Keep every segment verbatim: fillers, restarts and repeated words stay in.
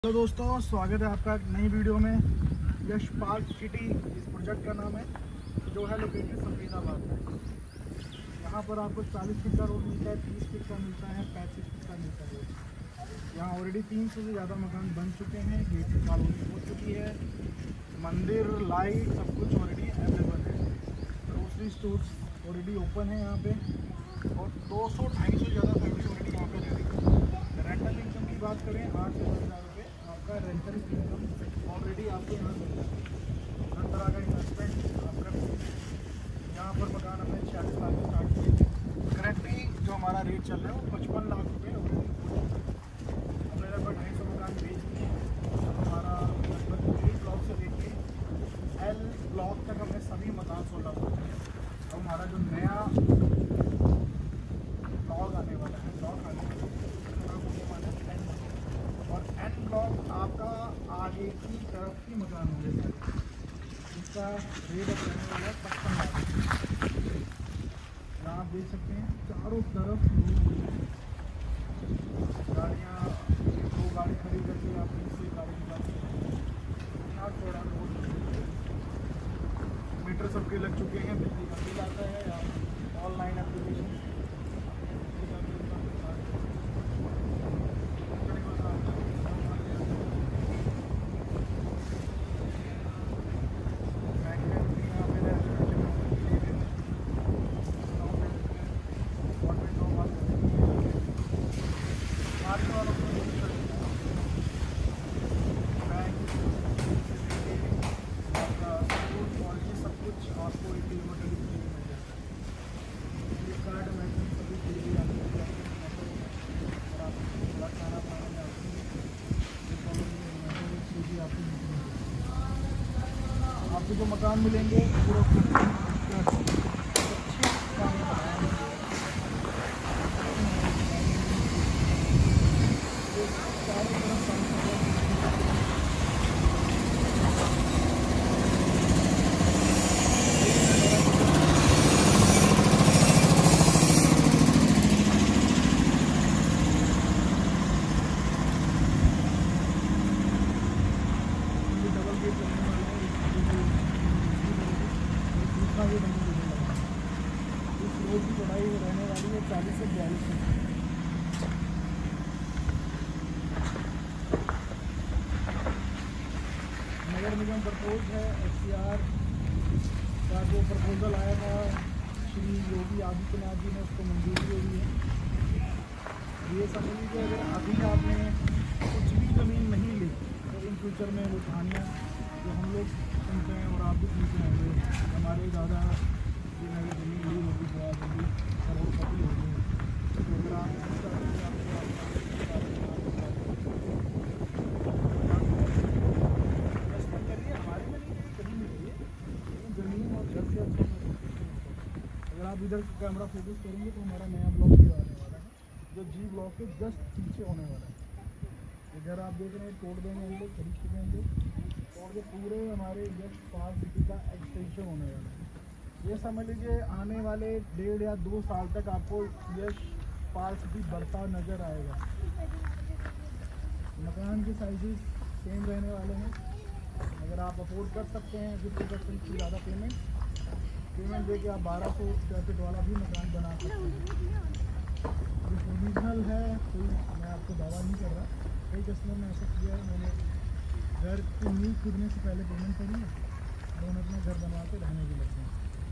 Hello दोस्तों, स्वागत है आपका एक नई वीडियो में। यश पार्क सिटी इस प्रोजेक्ट का नाम है, जो है लोकेटेड सफेदाबाद में। यहाँ पर आपको चालीस फीट का रोड मिलता है, तीस फीट का मिलता है, पैंतीस फीट का मिलता है। यहाँ ऑलरेडी तीन सौ से ज़्यादा मकान बन चुके हैं, गेटेड कॉलोनी हो चुकी है, मंदिर, लाइट सब कुछ ऑलरेडी अवेलेबल है। ग्रोसरी स्टोर्स ऑलरेडी ओपन है यहाँ पे, और दो सौ ढाई सौ ज़्यादा फैमिली ऑलरेडी यहाँ पे रह रही है। रेंटल इनकम की बात करें, आठ से दस हज़ार रुपये आपका रेंटल इनकम ऑलरेडी आपको यहाँ मिल जाता है। हर तरह का इन्वेस्टमेंट आप कर सकते हैं। यहाँ पर मकान हमने छियालीस लाख से स्टार्ट किए थे। करेंटली जो हमारा रेट चल रहा है वो पचपन लाख रुपये ऑलरेडी हो चुका है। हमने लगभग ढाई सौ मकान बेच दिए हैं। हमारा लगभग एक ब्लॉक से लेके एल ब्लॉक तक हमने सभी मकान सोल्ड आउट कर दिए। अब हमारा जो नया ब्लॉक आने वाला है, ब्लॉक आने वाला है और एन ब्लॉक आपका आगे की तरफ की मकान होंगे सारे। इसका रेट अब रहने वाला है पचपन लाख। यहाँ आप देख सकते हैं चारों तरफ गाड़ियाँ, दो गाड़ी खड़ी करके आप इससे गाड़ी निकाल सकते हैं। इतना थोड़ा रोड मीटर सबके लग चुके हैं, बिजली का बिल आता है। आप ऑनलाइन एप्लीकेशन आपको जो मकान मिलेंगे पूरा ये इस रोड की चौड़ाई रहने वाली है चालीस से बयालीस फीट। नगर निगम प्रपोज है, एस सी आर का जो प्रपोजल आया था श्री योगी आदित्यनाथ जी ने, उसको मंजूरी दे दी है। ये समझ लीजिए अगर अभी आपने कुछ भी ज़मीन नहीं ली तो इन फ्यूचर में वो कहानियाँ जो हम लोग सुनते हैं और आप भी सुनते होंगे, हमारे दादा जी ने ज़मीन ली होगी बहुत जल्दी करोड़पति हो गई। तो अगर आप इन्वेस्टमेंट करिए, हमारे में नहीं कहीं कभी नहीं है, लेकिन ज़मीन और घर से अच्छा। अगर आप इधर कैमरा फोकस करेंगे तो हमारा नया ब्लॉक भी आने वाला है, जो जी ब्लॉक के जस्ट पीछे होने वाला है। इधर आप देख रहे हैं तोड़ देंगे हम लोग, खरीद चुके हैं हम लोग, और ये पूरे हमारे यश पार्क सिटी का एक्सटेंशन होने वाला है। ये समझ लीजिए आने वाले डेढ़ या दो साल तक आपको यश पार्क सिटी बढ़ता नज़र आएगा। मकान के साइजेस सेम रहने वाले हैं। अगर आप अफोर्ड कर सकते हैं फिफ्टी परसेंट से ज़्यादा पेमेंट पेमेंट दे के आप बारह सौ स्क्वायर फीट वाला भी मकान बना सकते हैं। ये ओरिजिनल है, कोई मैं आपको दावा नहीं कर रहा। कई कस्टमर ने ऐसा किया है, मैंने घर की नींव खुदने से पहले पेमेंट करी है और उन्हें अपना घर बनवा के रहने भी लगते हैं।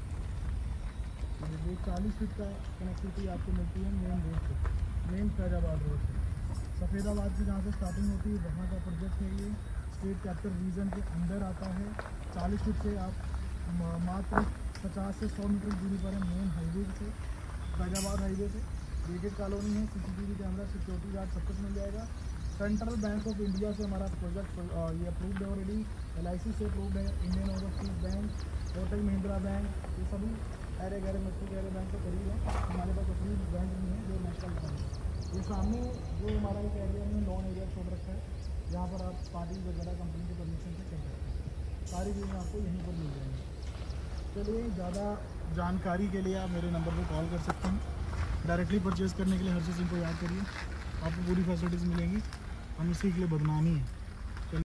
ये चालीस फीट का कनेक्टिविटी आपको मिलती है मेन रोड से, मेन फैजाबाद रोड से। सफेदाबाद की जहाँ से स्टार्टिंग होती है वहाँ का प्रोजेक्ट है। ये स्टेट कैपिटल रीजन के अंदर आता है। चालीस फीट से आप मात्र पचास से सौ मीटर दूरी पर है मेन हाईवे से, फैजाबाद हाईवे से। गेटेड कॉलोनी है, C C T V camera, security guard सब कुछ मिल जाएगा। सेंट्रल बैंक ऑफ इंडिया से हमारा प्रोजेक्ट ये अप्रूव्ड है ऑलरेडी, एल आई सी से अप्रूव्ड है, Indian Overseas Bank, Kotak Mahindra bank, ये सभी अरे गहरे मट्टी गहरे बैंक के करीब है। हमारे पास अपनी बैंक नहीं है जो नेशनल बैंक है। ये सामने जो हमारा एक एरिया में लॉन एरिया छोड़ रखा है, जहाँ पर आप पार्टी वगैरह कंपनी के परमिशन से कर सकते हैं। सारी चीज़ें आपको यहीं पर मिल जाएंगी। चलिए, ज़्यादा जानकारी के लिए आप मेरे नंबर पर कॉल कर सकते हैं। डायरेक्टली परचेज़ करने के लिए हर चीज़ को याद करिए, आपको पूरी फैसिलिटीज़ मिलेंगी। हम इसी के लिए बदनामी है।